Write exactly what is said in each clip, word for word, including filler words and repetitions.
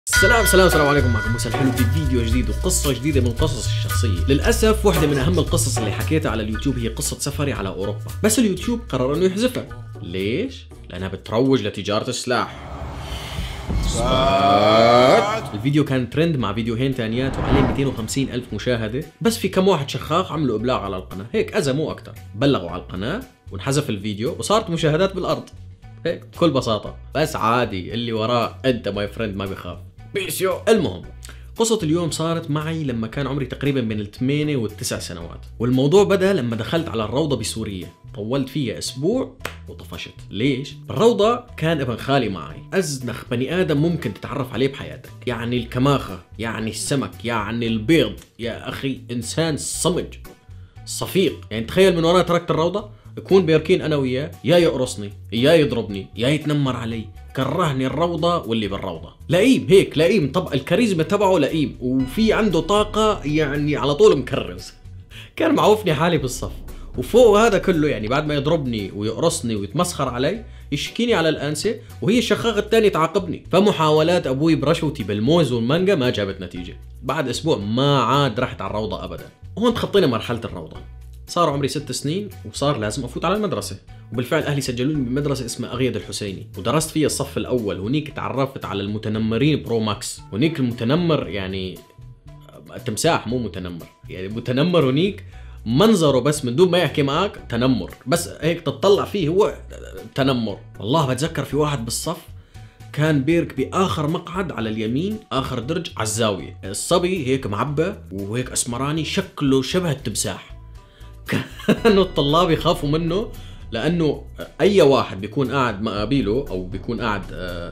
السلام سلام السلام عليكم، معكم موسى الحلو في فيديو جديد وقصة جديدة من قصص الشخصية. للأسف واحدة من أهم القصص اللي حكيتها على اليوتيوب هي قصة سفري على أوروبا، بس اليوتيوب قرر إنه يحذفها. ليش؟ لأنها بتروج لتجارة السلاح. الفيديو كان ترند مع فيديوهين تانيات وعليه مئتين وخمسين ألف مشاهدة، بس في كم واحد شخاخ عملوا إبلاغ على القناة، هيك أذى مو أكتر. بلغوا على القناة وانحذف الفيديو وصارت مشاهدات بالأرض، هيك بكل بساطة. بس عادي، اللي وراه أنت ماي فريند ما بيخاف. بيسيو. المهم، قصة اليوم صارت معي لما كان عمري تقريبا بين الثمانية والتسع سنوات، والموضوع بدأ لما دخلت على الروضة بسوريا. طولت فيها أسبوع وطفشت. ليش؟ الروضة كان ابن خالي معي، أزنخ بني آدم ممكن تتعرف عليه بحياتك، يعني الكماخة، يعني السمك، يعني البيض، يا أخي إنسان صمج صفيق. يعني تخيل من وراء تركت الروضة يكون بيركين أنا وياه، يا يقرصني يا يضربني يا يتنمر علي. كرهني الروضة واللي بالروضة. لئيم هيك، لئيم. طب الكاريزما تبعه لئيم، وفي عنده طاقة يعني على طول مكرز. كان معوفني حالي بالصف، وفوق هذا كله يعني بعد ما يضربني ويقرصني ويتمسخر علي يشكيني على الأنسة، وهي الشخاخة الثانية تعاقبني. فمحاولات أبوي برشوتي بالموز والمانجا ما جابت نتيجة. بعد أسبوع ما عاد رحت على الروضة أبدا. وهون تخطينا مرحلة الروضة. صار عمري ست سنين وصار لازم أفوت على المدرسة، وبالفعل أهلي سجلوني بمدرسة اسمها أغيد الحسيني، ودرست فيها الصف الأول. هنيك تعرفت على المتنمرين برو ماكس. هنيك المتنمر يعني تمساح مو متنمر، يعني متنمر هنيك منظره بس من دون ما يحكي معك تنمر، بس هيك تطلع فيه هو تنمر. والله بتذكر في واحد بالصف كان بيرك بآخر مقعد على اليمين، آخر درج على الزاوية. الصبي هيك معبى وهيك أسمراني، شكله شبه التمساح. كانوا الطلاب يخافوا منه، لأنه أي واحد بيكون قاعد مقابله أو بيكون قاعد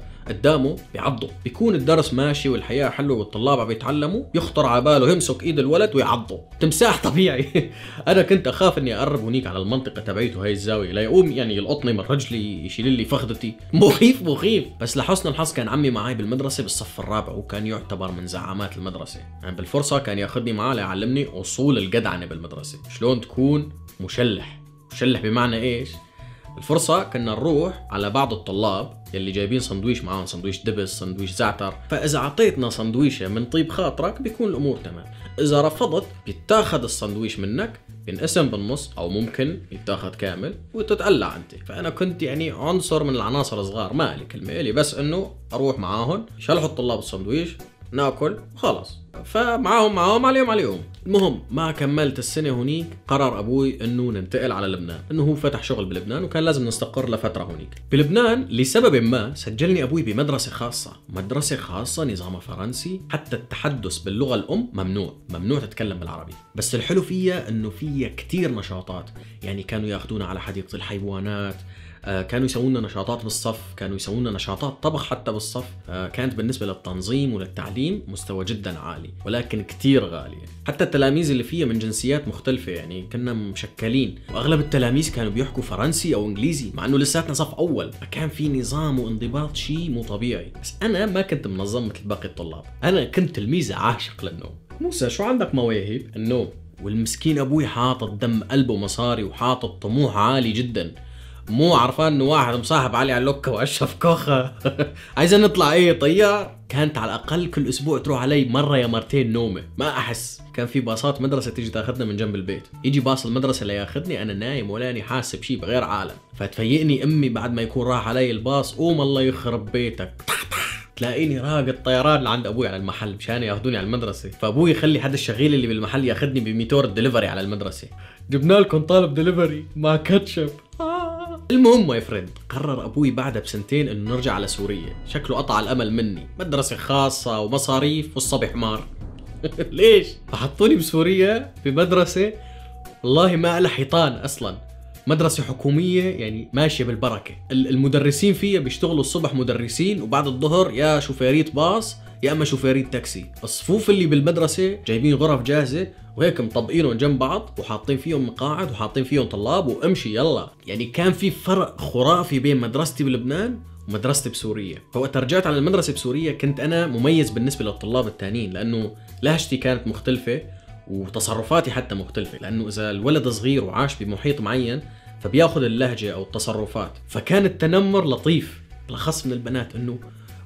قدامه بيعضه. بيكون الدرس ماشي والحياة حلوة والطلاب عم يتعلموا، يخطر على باله يمسك إيد الولد ويعضه. تمساح طبيعي. أنا كنت أخاف إني أقرب هنيك على المنطقة تبعيته هاي الزاوية لا يقوم يعني يلقطني من رجلي، يشيل لي فخذتي. مخيف مخيف. بس لحسن الحظ كان عمي معي بالمدرسة بالصف الرابع، وكان يعتبر من زعامات المدرسة. يعني بالفرصة كان ياخذني معاه ليعلمني أصول الجدعنة بالمدرسة، شلون تكون مشلح. مشلح بمعنى إيش؟ الفرصة كنا نروح على بعض الطلاب يلي جايبين صندويش معاهم، صندويش دبس، صندويش زعتر، فإذا عطيتنا صندويشة من طيب خاطرك بيكون الأمور تمام. إذا رفضت بيتاخد الصندويش منك، ينقسم بالنص أو ممكن يتاخد كامل وتتقلع أنت. فأنا كنت يعني عنصر من العناصر الصغار، ما لي كلمة إلي بس إنه أروح معاهم يشلحوا الطلاب الصندويش، ناكل وخلاص. فمعاهم معاهم عليهم عليهم. المهم ما كملت السنة هنيك، قرر أبوي إنه ننتقل على لبنان، إنه هو فتح شغل بلبنان وكان لازم نستقر لفترة هنيك. بلبنان لسبب ما سجلني أبوي بمدرسة خاصة، مدرسة خاصة نظامها فرنسي، حتى التحدث باللغة الأم ممنوع، ممنوع تتكلم بالعربي. بس الحلو فيها إنه فيها كتير نشاطات، يعني كانوا ياخدونا على حديقة الحيوانات، آه كانوا يسوون نشاطات بالصف، كانوا يسوون نشاطات طبخ حتى بالصف. آه كانت بالنسبة للتنظيم وللتعليم مستوى جدا عالي، ولكن كتير غالية. حتى التلاميذ اللي فيها من جنسيات مختلفة، يعني كنا مشكلين، وأغلب التلاميذ كانوا بيحكوا فرنسي أو إنجليزي، مع إنه لساتنا صف أول. فكان في نظام وانضباط شيء مو طبيعي. بس أنا ما كنت منظم مثل باقي الطلاب، أنا كنت تلميذ عاشق للنوم. موسى شو عندك مواهب؟ النوم. والمسكين أبوي حاطط دم قلبه مصاري وحاطط طموح عالي جدا، مو عرفان انه واحد مصاحب علي على اللوكة واشرف كوخة عايزين نطلع ايه طيار. كانت على الاقل كل اسبوع تروح علي مرة يا مرتين نومة، ما احس. كان في باصات مدرسة تيجي تاخذنا من جنب البيت، يجي باص المدرسة لياخذني انا نايم ولاني حاسب شيء بغير عالم. فتفيقني امي بعد ما يكون راح علي الباص، قوم الله يخرب بيتك، تلاقيني راقد طيران لعند ابوي على المحل مشان ياخذوني على المدرسة. فابوي يخلي حد الشغيل اللي بالمحل ياخذني بميتور الدليفري على المدرسة. جبنا لكم طالب دليفري مع كاتشب. المهم ماي فريند، قرر ابوي بعدها بسنتين انه نرجع على سوريا. شكله قطع الامل مني، مدرسة خاصة ومصاريف والصبي حمار. ليش؟ فحطوني بسوريا بمدرسة والله ما لها حيطان اصلا، مدرسة حكومية يعني ماشية بالبركة. المدرسين فيها بيشتغلوا الصبح مدرسين، وبعد الظهر يا شوفيرية باص يا اما شوفيرية تاكسي. الصفوف اللي بالمدرسة جايبين غرف جاهزة وهيك مطبقينهم جنب بعض وحاطين فيهم مقاعد وحاطين فيهم طلاب وامشي يلا. يعني كان في فرق خرافي بين مدرستي بلبنان ومدرستي بسوريا. فوقت رجعت على المدرسة بسوريا كنت انا مميز بالنسبة للطلاب التانيين، لانه لهجتي كانت مختلفة وتصرفاتي حتى مختلفة، لانه اذا الولد صغير وعاش بمحيط معين فبياخذ اللهجة او التصرفات. فكان التنمر لطيف بالاخص من البنات، انه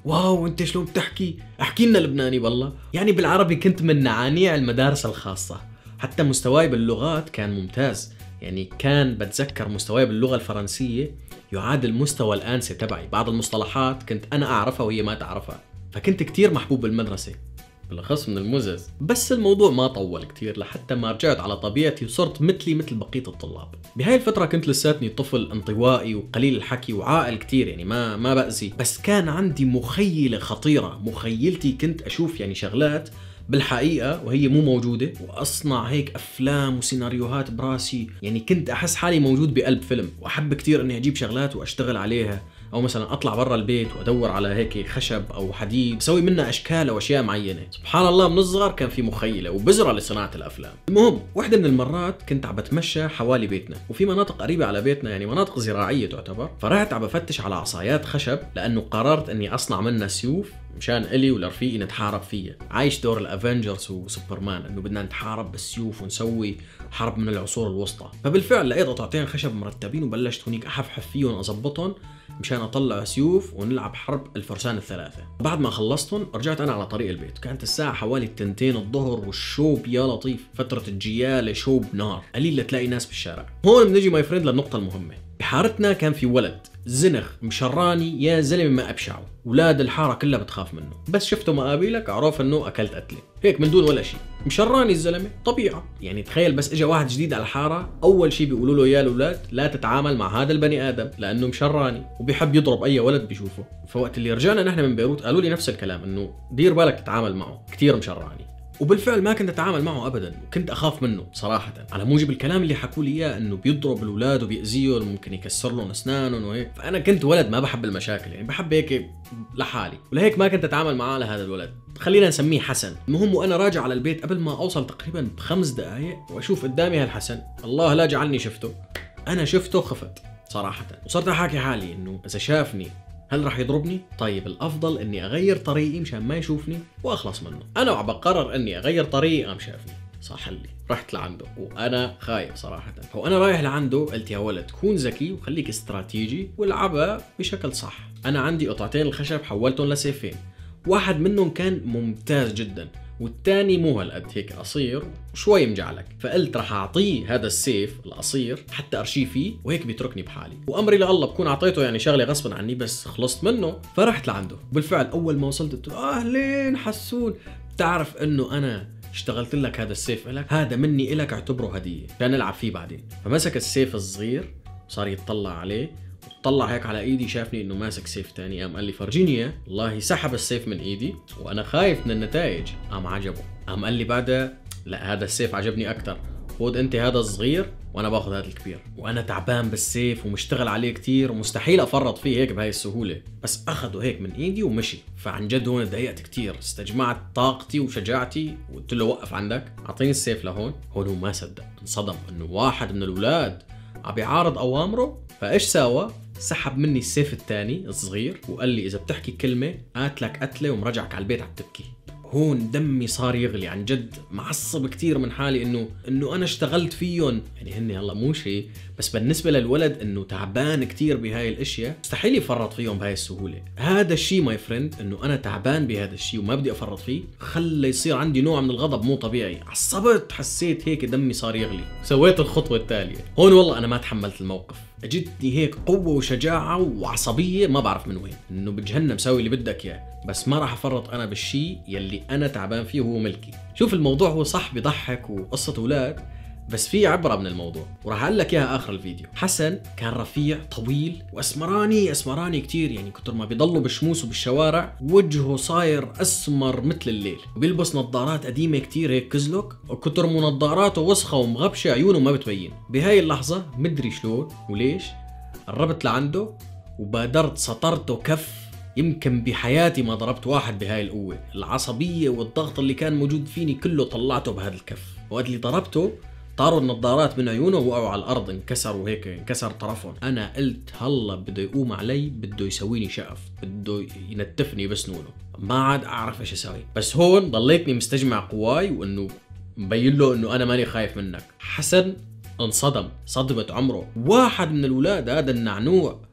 واو انت شلون بتحكي؟ احكي لنا لبناني بالله. يعني بالعربي كنت من نعانيع المدارس الخاصة. حتى مستواي باللغات كان ممتاز، يعني كان بتذكر مستواي باللغة الفرنسية يعادل مستوى الأنسة تبعي. بعض المصطلحات كنت أنا أعرفها وهي ما تعرفها، فكنت كتير محبوب بالمدرسة بالأخص من المزز. بس الموضوع ما طول كتير لحتى ما رجعت على طبيعتي وصرت مثلي مثل بقية الطلاب. بهاي الفترة كنت لساتني طفل انطوائي وقليل الحكي وعاقل كتير، يعني ما ما بأذي، بس كان عندي مخيلة خطيرة. مخيلتي كنت أشوف يعني شغلات بالحقيقة وهي مو موجودة، وأصنع هيك أفلام وسيناريوهات براسي. يعني كنت أحس حالي موجود بقلب فيلم، وأحب كتير أني أجيب شغلات وأشتغل عليها، أو مثلا أطلع برا البيت وأدور على هيك خشب أو حديد بسوي منها أشكال أو أشياء معينة. سبحان الله من الصغر كان في مخيلة وبزرة لصناعة الأفلام. المهم وحدة من المرات كنت عم بتمشى حوالي بيتنا، وفي مناطق قريبة على بيتنا يعني مناطق زراعية تعتبر، فرحت عم بفتش على عصايات خشب لأنه قررت أني أصنع منها سيوف مشان إلي ولرفيقي نتحارب فيها. عايش دور الافنجرز وسوبرمان انه بدنا نتحارب بالسيوف ونسوي حرب من العصور الوسطى. فبالفعل لقيت قطعتين خشب مرتبين وبلشت هنيك احفحف فيهم اظبطهم مشان اطلع سيوف ونلعب حرب الفرسان الثلاثه. بعد ما خلصتهم رجعت انا على طريق البيت، كانت الساعه حوالي التنتين الظهر والشوب يا لطيف، فتره الجياله شوب نار، قليل تلاقي ناس بالشارع. هون بنجي ماي فريند للنقطه المهمه. بحارتنا كان في ولد زنخ مشراني يا زلمه ما ابشعه، اولاد الحاره كلها بتخاف منه، بس شفته مقابلك اعرف انه اكلت قتله هيك من دون ولا شيء. مشراني الزلمه طبيعه. يعني تخيل بس اجى واحد جديد على الحاره، اول شيء بيقولوا له يا الاولاد لا تتعامل مع هذا البني ادم لانه مشراني وبيحب يضرب اي ولد بيشوفه. فوقت اللي رجعنا نحن من بيروت قالوا لي نفس الكلام، انه دير بالك تتعامل معه كثير مشراني. وبالفعل ما كنت اتعامل معه ابدا، وكنت اخاف منه صراحه على موجب الكلام اللي حكوا لي اياه، انه بيضرب الاولاد وبيأذيهم وممكن يكسر لهم اسنانهم وهيك. فانا كنت ولد ما بحب المشاكل، يعني بحب هيك لحالي، ولهيك ما كنت اتعامل معاه لهذا الولد. خلينا نسميه حسن. المهم وانا راجع على البيت قبل ما اوصل تقريبا بخمس دقائق واشوف قدامي هالحسن، الله لا جعلني شفته. انا شفته خفت صراحه، وصرت احاكي حالي انه اذا شافني هل راح يضربني؟ طيب الافضل اني اغير طريقي مشان ما يشوفني واخلص منه. انا وعم بقرر اني اغير طريقي قام شافني، صح لي، رحت لعنده وانا خايف صراحه. وانا رايح لعنده قلت يا ولد كون ذكي وخليك استراتيجي والعبها بشكل صح. انا عندي قطعتين الخشب حولتهم لسيفين، واحد منهم كان ممتاز جدا والثاني مو هالقد، هيك قصير وشوي مجعلك. فقلت راح اعطيه هذا السيف القصير حتى ارشيه فيه وهيك بيتركني بحالي، وامري لله بكون اعطيته يعني شغله غصبا عني، بس خلصت منه. فرحت لعنده. بالفعل اول ما وصلت قلت له اهلين حسون، بتعرف انه انا اشتغلت لك هذا السيف لك، هذا مني إلك اعتبره هديه عشان نلعب فيه بعدين. فمسك السيف الصغير صار يتطلع عليه، طلع هيك على ايدي شافني انه ماسك سيف تاني، قام قال لي فرجيني اياه. والله سحب السيف من ايدي وانا خايف من النتائج، قام عجبه، قام قال لي بعدها لا هذا السيف عجبني اكثر، خذ انت هذا الصغير وانا باخذ هذا الكبير. وانا تعبان بالسيف ومشتغل عليه كتير ومستحيل افرط فيه هيك بهاي السهوله، بس اخذه هيك من ايدي ومشي. فعن جد هون تضايقت كتير، استجمعت طاقتي وشجاعتي وقلت له وقف عندك، اعطيني السيف لهون. هون هو ما صدق، انصدم انه واحد من الاولاد عم بيعارض اوامره. فايش ساوى؟ سحب مني السيف الثاني الصغير وقال لي اذا بتحكي كلمه قاتلك قتله ومرجعك على البيت عم تبكي. هون دمي صار يغلي، عن جد معصب كتير من حالي انه انه انا اشتغلت فيهم. يعني هني هلا مو شيء، بس بالنسبه للولد انه تعبان كتير بهاي الاشياء مستحيل يفرط فيهم بهاي السهوله. هذا الشيء ماي فريند، انه انا تعبان بهذا الشيء وما بدي افرط فيه، خلى يصير عندي نوع من الغضب مو طبيعي. عصبت، حسيت هيك دمي صار يغلي. سويت الخطوه التاليه. هون والله انا ما تحملت الموقف، اجتني هيك قوه وشجاعه وعصبيه ما بعرف من وين، انه بجهنم سوي اللي بدك اياه، بس ما راح افرط انا بالشيء يلي انا تعبان فيه وهو ملكي. شوف الموضوع هو صح بضحك وقصه اولاد، بس في عبره من الموضوع وراح اقول لك اياها اخر الفيديو. حسن كان رفيع طويل واسمراني اسمراني كتير، يعني كتر ما بيضلوا بالشموس وبالشوارع وجهه صاير اسمر مثل الليل، وبيلبس نظارات قديمه كتير هيك كزلك، وكتر مو نظاراته وسخه ومغبشه عيونه ما بتبين. بهاي اللحظه مدري شلون وليش قربت لعنده وبادرت سطرته كف. يمكن بحياتي ما ضربت واحد بهاي القوه، العصبيه والضغط اللي كان موجود فيني كله طلعته بهذا الكف. وقت اللي ضربته طاروا النظارات من عيونه ووقعوا على الارض، انكسروا هيك، انكسر طرفهم. انا قلت هلا بده يقوم علي، بده يسويني شقف، بده ينتفني بسنونه، ما عاد اعرف ايش اسوي. بس هون ضليتني مستجمع قواي وانه مبين له انه انا ماني خايف منك. حسن انصدم صدمة عمره. واحد من الاولاد هذا النعنوع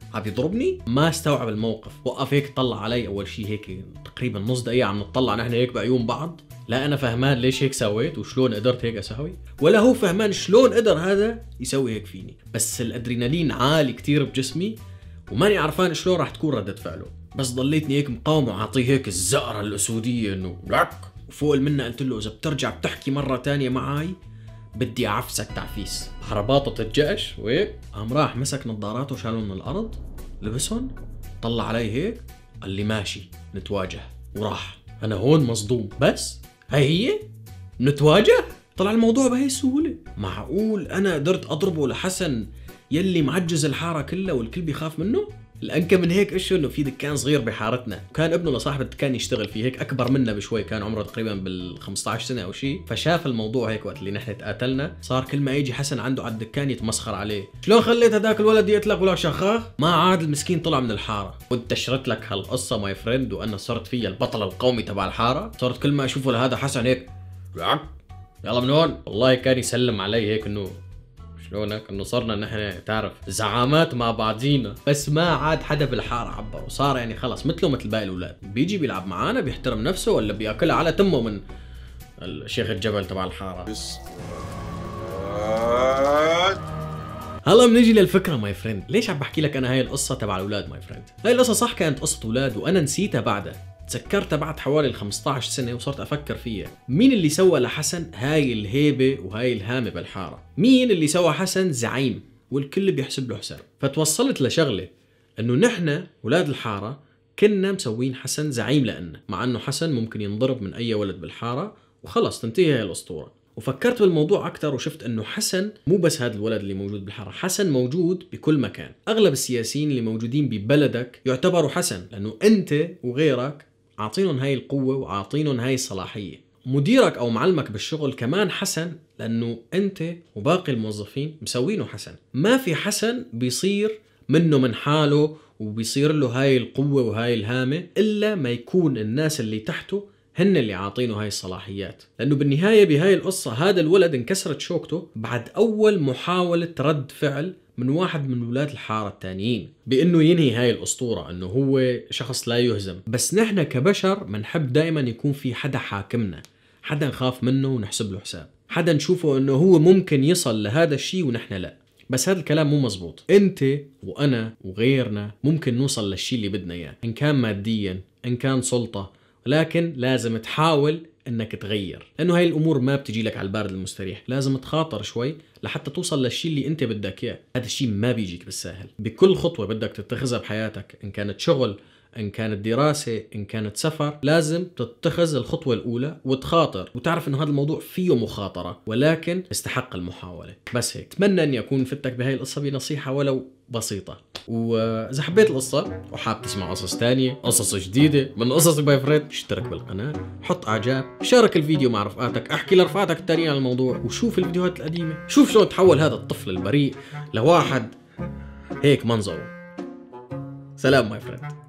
عم يضربني. ما استوعب الموقف، وقف هيك طلع علي اول شيء هيك تقريبا نص دقيقه عم نطلع نحن هيك بعيون بعض. لا انا فهمان ليش هيك سويت وشلون قدرت هيك اسوي، ولا هو فهمان شلون قدر هذا يسوي هيك فيني. بس الادرينالين عالي كتير بجسمي وماني عرفان شلون راح تكون ردة فعله. بس ضليتني هيك مقاوم وعاطيه هيك الزقرة الأسودية إنه لك، وفوق منها قلت له إذا بترجع بتحكي مرة تانية معاي بدي أعفسك تعفيس. حرباطة الجأش وهيك قام راح مسك نظاراته شالهم من الأرض لبسهم، طلع علي هيك قال لي ماشي نتواجه، وراح. أنا هون مصدوم، بس هاي هي نتواجه. طلع الموضوع بهي السهولة. معقول أنا قدرت أضربه لحسن يلي معجز الحارة كلها والكل بيخاف منه؟ الأنكى من هيك إيش إنه في دكان صغير بحارتنا، وكان ابنه لصاحب الدكان يشتغل فيه، هيك أكبر منا بشوي، كان عمره تقريبا بال خمسة عشر سنة أو شيء. فشاف الموضوع هيك وقت اللي نحن تقاتلنا، صار كل ما يجي حسن عنده على الدكان يتمسخر عليه، شلون خليت هداك الولد يقتلك ولا شخاخ؟ ما عاد المسكين طلع من الحارة. وانتشرت لك هالقصة ماي فريند، وأنا صرت فيها البطل القومي تبع الحارة. صرت كل ما أشوفه لهذا حسن هيك يلا من هون. والله كان يسلم علي هيك إنه شلونك، انه صرنا نحن تعرف زعامات مع بعضينا. بس ما عاد حدا بالحاره عبر، وصار يعني خلص مثله مثل باقي الاولاد، بيجي بيلعب معانا بيحترم نفسه ولا بياكلها على تمه من الشيخ الجبل تبع الحاره. هلا بنيجي للفكره ماي فريند، ليش عم بحكي لك انا هاي القصه تبع الاولاد ماي فريند؟ هاي القصه صح كانت قصه اولاد وانا نسيتها بعدها، تذكرتها بعد حوالي خمسة عشر سنة وصرت أفكر فيها. مين اللي سوى لحسن هاي الهيبة وهاي الهامة بالحارة؟ مين اللي سوى حسن زعيم والكل بيحسب له حساب؟ فتوصلت لشغلة إنه نحن ولاد الحارة كنا مسوين حسن زعيم لأنه، مع إنه حسن ممكن ينضرب من أي ولد بالحارة وخلص تنتهي هاي الأسطورة. وفكرت بالموضوع أكتر وشفت إنه حسن مو بس هذا الولد اللي موجود بالحارة، حسن موجود بكل مكان. أغلب السياسيين اللي موجودين ببلدك يعتبروا حسن، لأنه أنت وغيرك عاطينهم هاي القوة وعاطينهم هاي الصلاحية. مديرك أو معلمك بالشغل كمان حسن، لأنه أنت وباقي الموظفين مسوينه حسن. ما في حسن بيصير منه من حاله وبيصير له هاي القوة وهاي الهامة إلا ما يكون الناس اللي تحته هن اللي عاطينه هاي الصلاحيات. لأنه بالنهاية بهاي القصة هذا الولد انكسرت شوكته بعد أول محاولة رد فعل من واحد من ولاد الحارة التانيين بأنه ينهي هاي الأسطورة، أنه هو شخص لا يهزم. بس نحن كبشر منحب دائما يكون في حدا حاكمنا، حدا نخاف منه ونحسب له حساب، حدا نشوفه أنه هو ممكن يصل لهذا الشيء ونحن لا. بس هذا الكلام مو مزبوط. أنت وأنا وغيرنا ممكن نوصل للشيء اللي بدنا إياه، إن كان ماديا إن كان سلطة، لكن لازم تحاول انك تغير، لانه هاي الامور ما بتجي لك على البارد المستريح. لازم تخاطر شوي لحتى توصل للشيء اللي انت بدك اياه. هذا الشيء ما بيجيك بالساهل. بكل خطوة بدك تتخذها بحياتك، ان كانت شغل ان كانت دراسة ان كانت سفر، لازم تتخذ الخطوة الاولى وتخاطر وتعرف انه هذا الموضوع فيه مخاطرة ولكن استحق المحاولة. بس هيك اتمنى اني اكون فتك بهاي القصة بنصيحة ولو بسيطة. واذا حبيت القصة وحاب تسمع قصص تانية، قصص جديدة من قصص باي فريد، اشترك بالقناة، حط اعجاب، شارك الفيديو مع رفقاتك، احكي لرفقاتك التانيين عن الموضوع، وشوف الفيديوهات القديمة، شوف شلون تحول هذا الطفل البريء لواحد هيك منظره. سلام ماي فريند.